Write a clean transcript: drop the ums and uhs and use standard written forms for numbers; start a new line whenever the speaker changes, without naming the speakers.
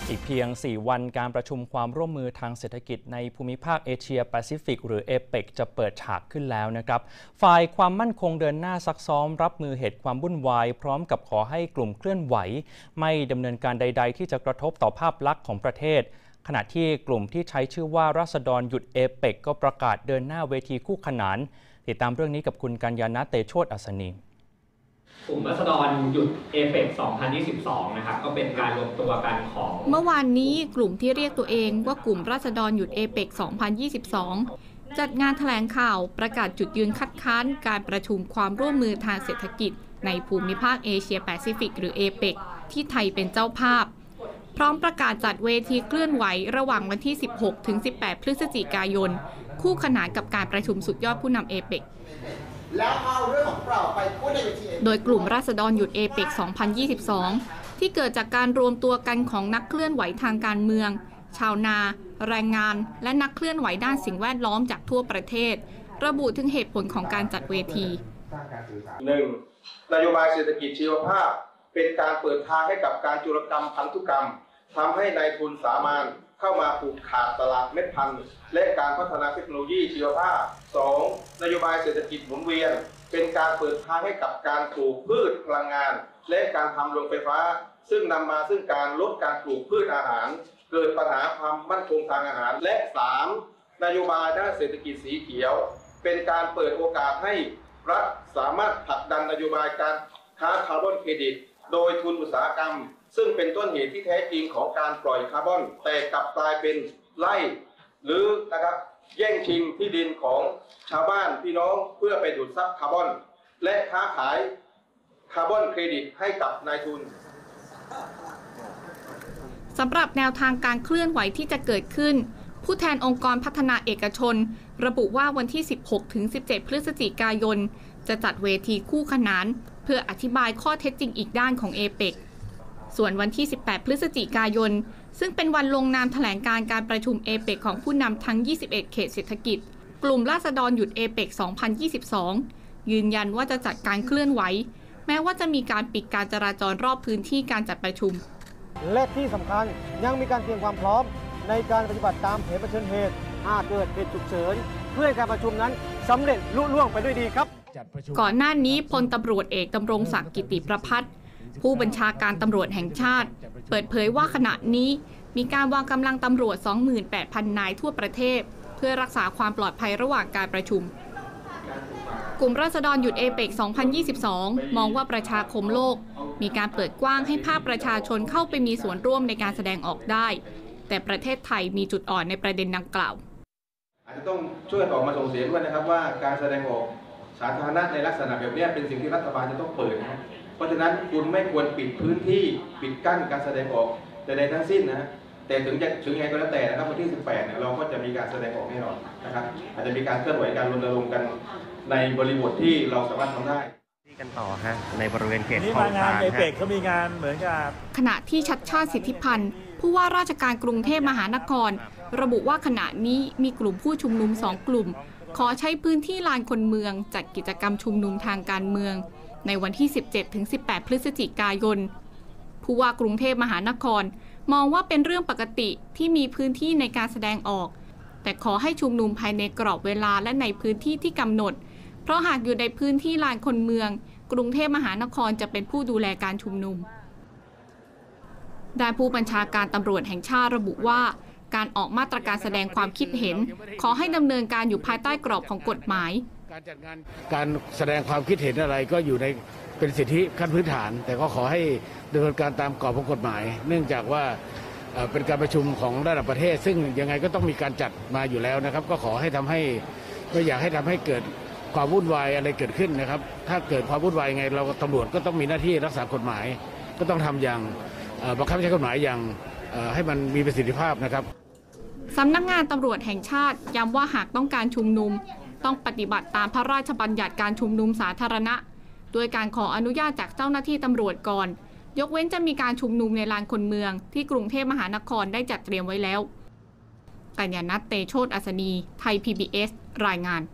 อีกเพียง 4 วันการประชุมความร่วมมือทางเศรษฐกิจในภูมิภาคเอเชียแปซิฟิกหรือเอเปกจะเปิดฉากขึ้นแล้วนะครับฝ่ายความมั่นคงเดินหน้าซักซ้อมรับมือเหตุความวุ่นวายพร้อมกับขอให้กลุ่มเคลื่อนไหวไม่ดำเนินการใดๆที่จะกระทบต่อภาพลักษณ์ของประเทศขณะที่กลุ่มที่ใช้ชื่อว่าราษฎรหยุดเอเปกก็ประกาศเดินหน้าเวทีคู่ขนานติดตามเรื่องนี้กับคุณกัญญาณเตโชติอัศนี
กลุ่มราษฎรหยุดเอเปก 2022 นะครับก็เป็นการรวมตัวกันของ
เมื่อวานนี้กลุ่มที่เรียกตัวเองว่ากลุ่มราษฎรหยุดเอเปก 2022 จัดงานแถลงข่าวประกาศจุดยืนคัดค้านการประชุมความร่วมมือทางเศรษฐกิจในภูมิภาคเอเชียแปซิฟิกหรือเอเปกที่ไทยเป็นเจ้าภาพพร้อมประกาศจัดเวทีเคลื่อนไหวระหว่างวันที่ 16 ถึง 18 พฤศจิกายนคู่ขนานกับการประชุมสุดยอดผู้นำเอเปกโดยกลุ่มราษฎรหยุดเอเปก 2022 ที่เกิดจากการรวมตัวกันของนักเคลื่อนไหวทางการเมืองชาวนาแรงงานและนักเคลื่อนไหวด้านสิ่งแวดล้อมจากทั่วประเทศระบุถึงเหตุผลของการจัดเวที
1. นโยบายเศรษฐกิจชีวภาพเป็นการเปิดทางให้กับการจุลกรรมพันธุกรรมทำให้นายทุนสามารถเข้ามาผูกขาดตลาดเม็ดพันธุ์และการพัฒนาเทคโนโลยีชีวภาพ 2. นโยบายเศรษฐกิจหมุนเวียนเป็นการเปิดทางให้กับการปลูกพืชพลังงานและการทำโรงไฟฟ้าซึ่งนำมาซึ่งการลดการปลูกพืชอาหารเกิดปัญหาความมั่นคงทางอาหารและ 3. นโยบายด้านเศรษฐกิจสีเขียวเป็นการเปิดโอกาสให้รัฐสามารถผลักดันนโยบายการค้าคาร์บอนเครดิตโดยทุนอุตสาหกรรมซึ่งเป็นต้นเหตุที่แท้จริงของการปล่อยคาร์บอนแต่กลับกลายเป็นไล่หรือนะครับแย่งชิงที่ดินของชาวบ้านพี่น้องเพื่อไปดูดซับคาร์บอนและค้าขายคาร์บอนเครดิตให้กับนายทุน
สำหรับแนวทางการเคลื่อนไหวที่จะเกิดขึ้นผู้แทนองค์กรพัฒนาเอกชนระบุว่าวันที่ 16-17 พฤศจิกายนจะจัดเวทีคู่ขนานเพื่ออธิบายข้อเท็จจริงอีกด้านของเอเปกส่วนวันที่ 18 พฤศจิกายนซึ่งเป็นวันลงนามแถลงการประชุมเอเปกของผู้นำทั้ง 21 เขตเศรษฐกิจกลุ่มราษฎรหยุดเอเปก 2022 ยืนยันว่าจะจัดการเคลื่อนไหวแม้ว่าจะมีการปิดการจราจรรอบพื้นที่การจัดประชุม
และที่สำคัญยังมีการเตรียมความพร้อมในการปฏิบัติตามแผนเผชิญเหตุหากเกิดเหตุฉุกเฉินเพื่อให้การประชุมนั้นสำเร็จลุล่วงไปด้วยดีครับ
ก่อนหน้านี้พลตำรวจเอกดำรงศักดิ์กิติประภัสผู้บัญชาการตำรวจแห่งชาติเปิดเผยว่าขณะนี้มีการวางกำลังตำรวจ 28,000 นายทั่วประเทศเพื่อรักษาความปลอดภัยระหว่างการประชุมกลุ่มราษฎรหยุดเอเปก 2022 มองว่าประชาคมโลกมีการเปิดกว้างให้ภาคประชาชนเข้าไปมีส่วนร่วมในการแสดงออกได้แต่ประเทศไทยมีจุดอ่อนในประเด็นดังกล่าว
อาจจะต้องช่วยออกมาส่งเสียงด้วยนะครับว่าการแสดงออกสาธารณะในลักษณะแบบนี้เป็นสิ่งที่รัฐบาลจะต้องเปิดนะเพราะฉะนั้นคุณไม่ควรปิดพื้นที่ปิดกั้นการแสดงออกใดๆทั้งสิ้นนะแต่ถึงยังไงก็แล้วแต่นะครับวันที่ 18 เนี่ยเราก็จะมีการแสดงออกแน่นอนนะครับอาจจะมีการเคลื่อนไหวการรณรงค์กันในบริบทที่เราสามารถทำได้
ที่กันต่อฮะในบริเวณเขต
คลองสานเอเปกเขามีงานเหมือนกับ
ขณะที่ชัชชาติสิทธิพันธ์ผู้ว่าราชการกรุงเทพมหานครระบุว่าขณะนี้มีกลุ่มผู้ชุมนุม2 กลุ่มขอใช้พื้นที่ลานคนเมืองจัดกิจกรรมชุมนุมทางการเมืองในวันที่ 17-18 พฤศจิกายนผู้ว่ากรุงเทพมหานครมองว่าเป็นเรื่องปกติที่มีพื้นที่ในการแสดงออกแต่ขอให้ชุมนุมภายในกรอบเวลาและในพื้นที่ที่กำหนดเพราะหากอยู่ในพื้นที่ลานคนเมืองกรุงเทพมหานครจะเป็นผู้ดูแลการชุมนุมด้านผู้บัญชาการตำรวจแห่งชาติระบุว่าการออกมาตรการแสดงความคิดเห็นขอให้ดำเนินการอยู่ภายใต้กรอบของกฎหมาย
การแสดงความคิดเห็นอะไรก็อยู่ในเป็นสิทธิขั้นพื้นฐานแต่ก็ขอให้ดำเนินการตามกรอบของกฎหมายเนื่องจากว่าเป็นการประชุมของระดับประเทศซึ่งยังไงก็ต้องมีการจัดมาอยู่แล้วนะครับก็ขอให้ทำให้ไม่อยากให้ทำให้เกิดความวุ่นวายอะไรเกิดขึ้นนะครับถ้าเกิดความวุ่นวายยังไงเราตำรวจก็ต้องมีหน้าที่รักษากฎหมายก็ต้องทำอย่างบังคับใช้กฎหมายอย่างให้มันมีประสิทธิภาพนะครับ
สำนักงานตำรวจแห่งชาติย้ำว่าหากต้องการชุมนุมต้องปฏิบัติตามพระราชบัญญัติการชุมนุมสาธารณะโดยการขออนุญาตจากเจ้าหน้าที่ตำรวจก่อนยกเว้นจะมีการชุมนุมในลานคนเมืองที่กรุงเทพมหานครได้จัดเตรียมไว้แล้วกัญญาณัฐ เตโชติอัศนีไทย PBS รายงาน